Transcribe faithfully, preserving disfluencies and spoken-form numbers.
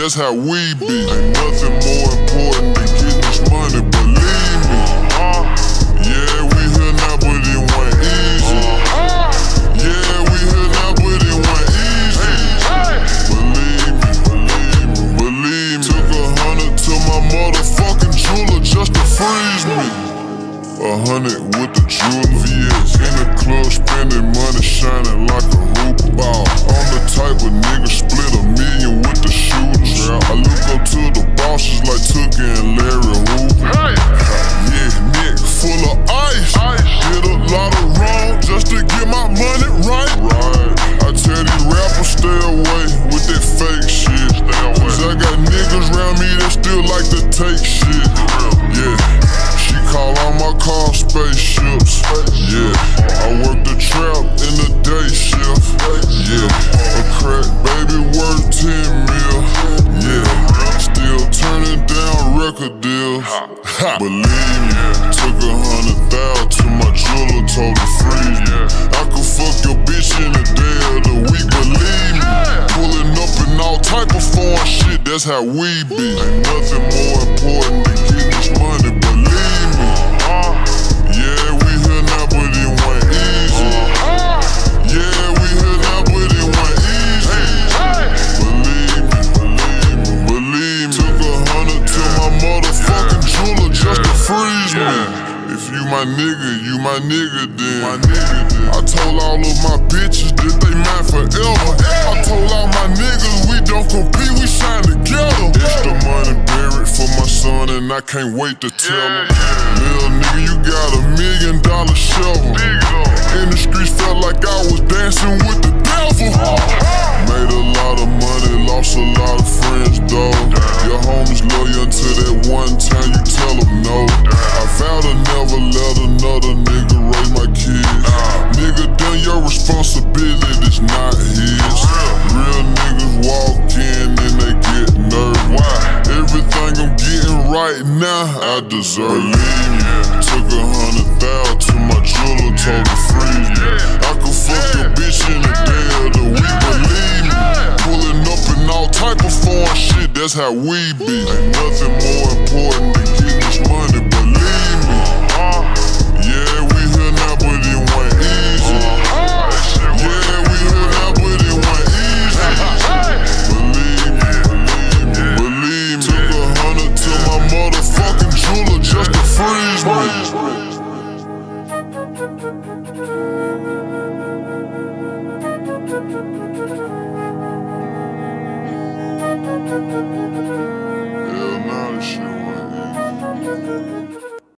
that's how we be. Ain't nothing more important than getting this money, believe me. Yeah, we here now, but it went easy. Yeah, we here now, but it went easy. Believe me, believe me, believe me. Took a hundred to my motherfucking jeweler just to freeze me. A hundred with the jeweler, V S in the club, spending money, shining like a hoop ball. I'm the type of nigga split a million with the shooters. I look up to the bosses like Tucker and Larry Hoover. Yeah, neck full of ice. Did a lot of wrong just to get my money right. I tell these rappers stay away with that fake shit. Cause I got niggas around me that still like to take shit. Yeah. She call all my cars spaceships. Yeah, I work the trap in the day shift. Yeah, a crack baby worth ten mil. Yeah, still turning down record deals. Believe me, took a hundred thousand to my jeweler, told her freeze me. I could fuck your bitch in the day of the week. Believe me, pulling up in all type of foreign shit. That's how we be. Ain't nothing more important than getting this money. Believe me. Yeah, we here now, but it went easy. Yeah, we here now, but it went easy. Believe me, believe me, believe me. Took a hundred to my motherfucking jeweler just to freeze me. If you my nigga, you my nigga then. My nigga then. I told all of my bitches that they mine forever. I told all my niggas we don't compete, we shine together. Extra money buried for my son and I can't wait to tell him. Little nigga, you got a million dollar shovel. In the streets felt like I was dancing with the devil. Made a lot of money, lost a lot of friends though. Your homies love you until that one time you tell them no. I vow to never let another nigga raise my kids. Nigga, then your responsibility's not his. Real niggas walk in and they get nervous. Everything I'm getting right now, I deserve. Believe me, took a hundred thousand to my jeweler, told her freeze me. I could fuck your bitch in the day of the week. Believe me, pulling up in all type of foreign shit. That's how we be. Ain't nothing more important than getting this money. Believe me. Yeah, we here now, but it went easy. Yeah, we here now, but it went easy. Believe me, believe me, believe me. Took a hundred to my motherfucking jeweler just to freeze me.